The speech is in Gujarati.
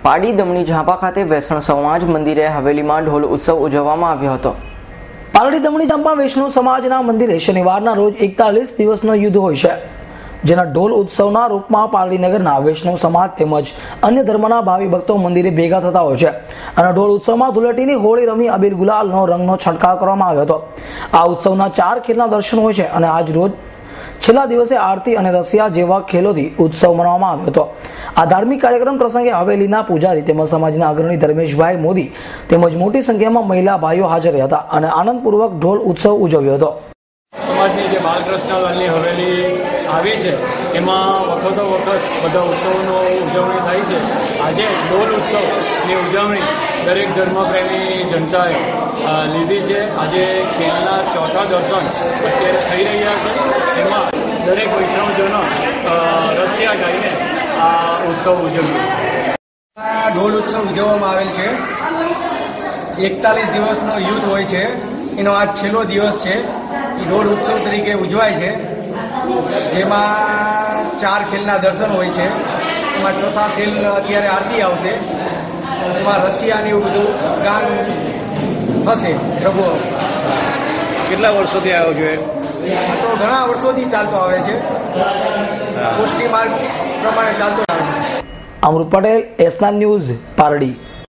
પાડી દમણી ઝાંપા ખાતે વૈષ્ણવ સમાજ મંદિરે હવેલીમાં ઢોલ ઉત્સવ ઉજવવામાં આવ્યો હતો। પાલડી દમણી ઝાંપા વૈષ્ણવ સમાજના મંદિરે શનિવારના રોજ 41 દિવસનો યુદ્ધ હોય છે, જેના ઢોલ ઉત્સવના રૂપમાં પાલડી નગરના વૈષ્ણવ સમાજ તેમજ અન્ય ધર્મના ભાવિ ભક્તો મંદિરે ભેગા થતા હોય છે અને ઢોલ ઉત્સવમાં ધૂળેટીની હોળી રમી અબીર ગુલાલનો રંગનો છંટકાવ કરવામાં આવ્યો હતો। આ ઉત્સવના 4 ખેલના દર્શન હોય છે અને આજ રોજ છેલ્લા દિવસે આરતી અને રસિયા જેવા ખેલોથી ઉત્સવ મનાવવામાં આવ્યો હતો। આ ધાર્મિક કાર્યક્રમ પ્રસંગે હવેલીના પૂજારી તેમજ સમાજના અગ્રણી ધર્મેશભાઈ મોદી તેમજ મોટી સંખ્યામાં મહિલા ભાઈઓ હાજર રહ્યા હતા અને આનંદપૂર્વક ઢોલ ઉત્સવ ઉજવ્યો હતો। સમાજની જે બાલકૃષ્ણલાલની હવેલી આવી છે એમાં વખતો વખત બધા ઉત્સવોનો ઉજવણી થાય છે। આજે ઢોલ ઉત્સવની ઉજવણી દરેક ધર્મપ્રેમી જનતાએ લીધી છે। આજે ખેલના ચોથા દર્શન અત્યારે થઈ રહ્યા છે, એમાં દરેક વૈષ્ણવજનો રસિયા ગાઈને આ ઉત્સવ ઉજવ્યો। ઢોલ ઉત્સવ ઉજવવામાં આવેલ છે। 41 દિવસનો યુદ્ધ હોય છે, એનો આજ છેલ્લો દિવસ છે। ઢોલ ઉત્સવ તરીકે ઉજવાય છે, જેમાં 4 ખેલના દર્શન હોય છે। એમાં ચોથા ખેલ અત્યારે આરતી આવશે, એમાં રસિયાને એવું બધું ગાન થશે। પ્રભુ કેટલા વર્ષોથી આવ્યો છે? તો ઘણા વર્ષોથી ચાલતો આવે છે, પુષ્ટિ માર્ગ પ્રમાણે ચાલતો આવે છે। અમૃત પટેલ, એસના ન્યૂઝ, પારડી।